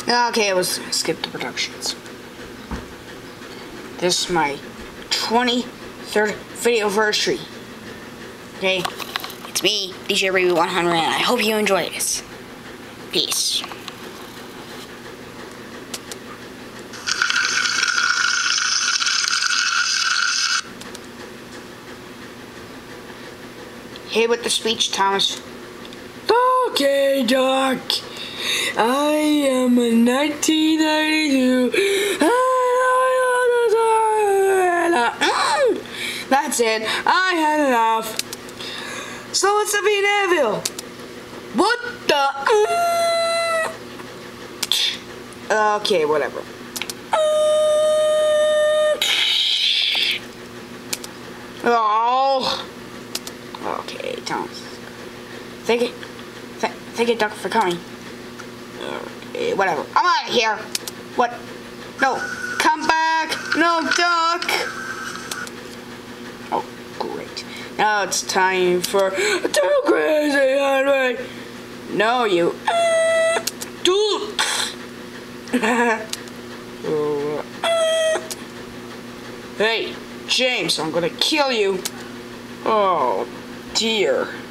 Okay, let's skip the productions. This is my 23rd Videoversrey. Okay, it's me, Videoversrey 100, and I hope you enjoy this. Peace. Hey, with the speech, Thomas. Okay, Doc. I am a 1992. That's it. I had enough. So it's a Evil. What the? Okay, whatever. Oh. Okay, Thomas. Thank you, Doc, for coming. Okay, whatever. I'm out of here. What? No, come back. No, Doc. Oh, great. Now it's time for Too Crazy Henry. No, you. Hey, James, I'm gonna kill you. Oh, dear.